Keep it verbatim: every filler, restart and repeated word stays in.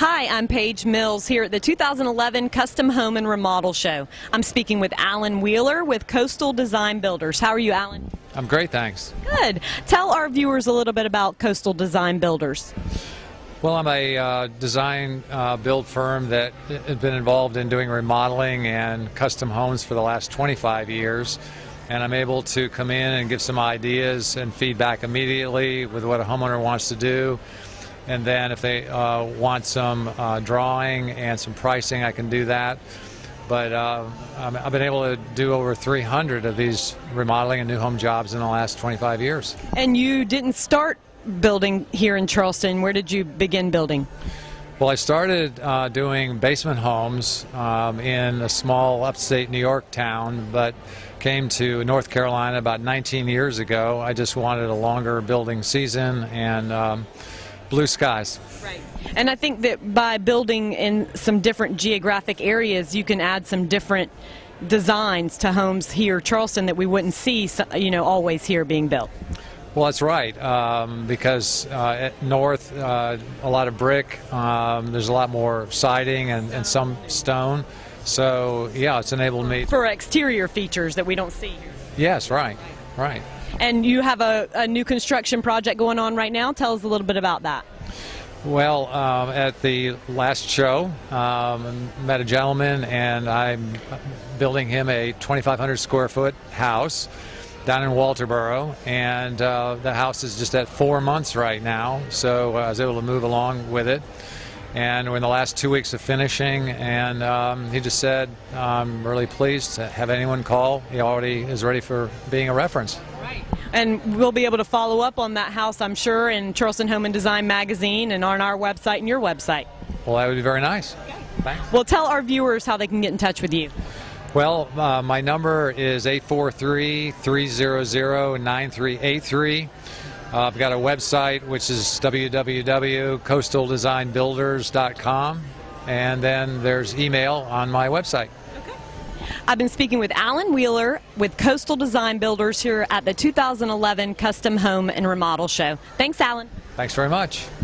Hi, I'm Paige Mills here at the two thousand eleven Custom Home and Remodel Show. I'm speaking with Alan Wheeler with Coastal Design Builders. How are you, Alan? I'm great, thanks. Good. Tell our viewers a little bit about Coastal Design Builders. Well, I'm a uh, design uh, build firm that has been involved in doing remodeling and custom homes for the last twenty-five years. And I'm able to come in and give some ideas and feedback immediately with what a homeowner wants to do. And then if they uh, want some uh, drawing and some pricing, I can do that. But uh, I've been able to do over three hundred of these remodeling and new home jobs in the last twenty-five years. And you didn't start building here in Charleston. Where did you begin building? Well, I started uh, doing basement homes um, in a small upstate New York town, but came to North Carolina about nineteen years ago. I just wanted a longer building season and um, blue skies. Right. And I think that by building in some different geographic areas, you can add some different designs to homes here in Charleston that we wouldn't see, you know, always here being built. Well, that's right, um, because uh, at north, uh, a lot of brick, um, there's a lot more siding and, and some stone. So, yeah, it's enabled me... For exterior features that we don't see here. Yes, right, right. And you have a, a new construction project going on right now. Tell us a little bit about that. Well, um, at the last show, um, met a gentleman, and I'm building him a twenty-five hundred square foot house down in Walterboro, and uh, the house is just at four months right now, so I was able to move along with it. And we're in the last two weeks of finishing, and um, he just said, I'm really pleased to have anyone call. He already is ready for being a reference. Right. And we'll be able to follow up on that house, I'm sure, in Charleston Home and Design magazine and on our website and your website. Well, that would be very nice. Okay. Thanks. Well, tell our viewers how they can get in touch with you. Well, uh, my number is eight four three, three zero zero, nine three eight three. Uh, I've got a website, which is w w w dot coastal design builders dot com, and then there's email on my website. Okay. I've been speaking with Alan Wheeler with Coastal Design Builders here at the two thousand eleven Custom Home and Remodel Show. Thanks, Alan. Thanks very much.